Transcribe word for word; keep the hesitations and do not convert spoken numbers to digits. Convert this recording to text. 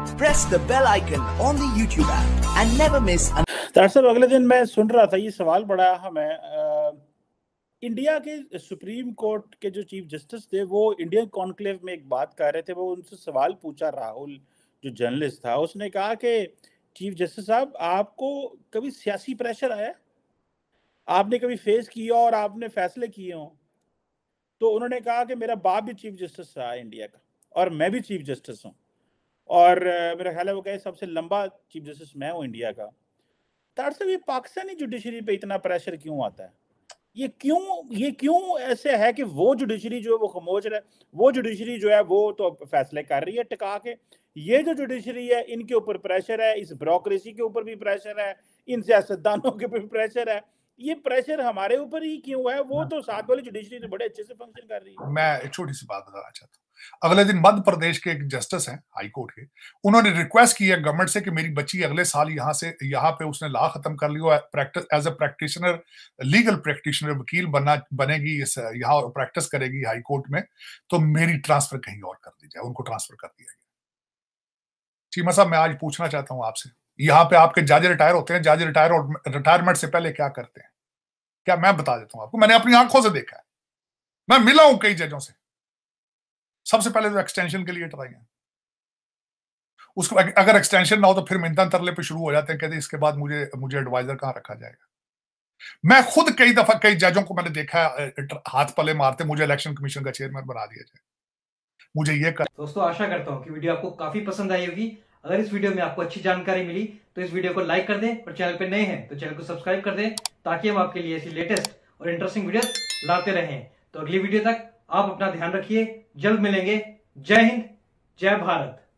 press the bell icon on the YouTube app and never miss an... दरअसल अगले दिन मैं सुन रहा था, ये सवाल बड़ा हमें आ, इंडिया के सुप्रीम कोर्ट के जो चीफ जस्टिस थे वो इंडियन कॉन्क्लेव में एक बात कर रहे थे। वो उनसे सवाल पूछा, राहुल जो जर्नलिस्ट था, उसने कहा कि चीफ जस्टिस साहब, आपको कभी सियासी प्रेशर आया, आपने कभी फेस किया और आपने फैसले किए हों? तो उन्होंने कहा कि मेरा बाप भी चीफ जस्टिस रहा इंडिया का और मैं भी चीफ जस्टिस हूँ, और मेरा ख्याल है वो कहे सबसे लंबा चीफ जस्टिस मैं हूँ इंडिया का। दरअसल ये पाकिस्तानी जुडिशरी पे इतना प्रेशर क्यों आता है? ये क्यों ये क्यों ऐसे है कि वो जुडिशरी जो है वो खामोश है, वो जुडिशरी जो है वो तो फैसले कर रही है टिका के, ये जो जुडिशरी है इनके ऊपर प्रेशर है, इस ब्यूरोक्रेसी के ऊपर भी प्रेशर है, इन सियासतदानों के ऊपर प्रेशर है। ये प्रेशर हमारे ऊपर ही क्यों है? वो तो साथ वाली जुडिशरी तो बड़े अच्छे से फंक्शन कर रही है। मैं एक छोटी सी बात बताना चाहता हूँ। अगले दिन मध्य प्रदेश के एक जस्टिस हैं हाई कोर्ट के, उन्होंने रिक्वेस्ट की है गवर्नमेंट से कि मेरी बच्ची अगले साल यहाँ से यहाँ पे उसने लॉ खत्म कर लिया, practice as a practitioner, legal practitioner, वकील बनना बनेगी, यहाँ प्रैक्टिस करेगी हाई कोर्ट में, तो मेरी ट्रांसफर कहीं और कर दी जाए। उनको ट्रांसफर कर दिया गया। चीमा साहब, मैं आज पूछना चाहता हूँ आपसे, यहाँ पे आपके जज रिटायर होते हैं, जज रिटायर और रिटायरमेंट से पहले क्या करते हैं? क्या मैं बता देता हूँ आपको, मैंने अपनी आंखों से देखा है, मैं मिला हूं कई जजों से। सबसे पहले तो एक्सटेंशन के लिए ट्राई है, उसको अगर एक्सटेंशन ना हो तो फिर मिन्नत तरले पे शुरू हो जाते हैं, कहते हैं इसके बाद मुझे मुझे एडवाइजर कहां रखा जाएगा। मैं खुद कई दफा कई जजों को मैंने देखा हाथ पले मारते, मुझे इलेक्शन कमीशन का चेयरमैन बना दिया जाए, मुझे ये कर... दोस्तों, आशा करता हूं कि वीडियो आपको काफी पसंद आई होगी। अगर इस वीडियो में आपको अच्छी जानकारी मिली तो इस वीडियो को लाइक कर दें, और चैनल पे नए हैं तो चैनल को सब्सक्राइब कर दें, ताकि हम आपके लिए ऐसी लेटेस्ट और इंटरेस्टिंग वीडियोस लाते रहें। तो अगली वीडियो तक आप अपना ध्यान रखिए, जल्द मिलेंगे। जय हिंद, जय भारत।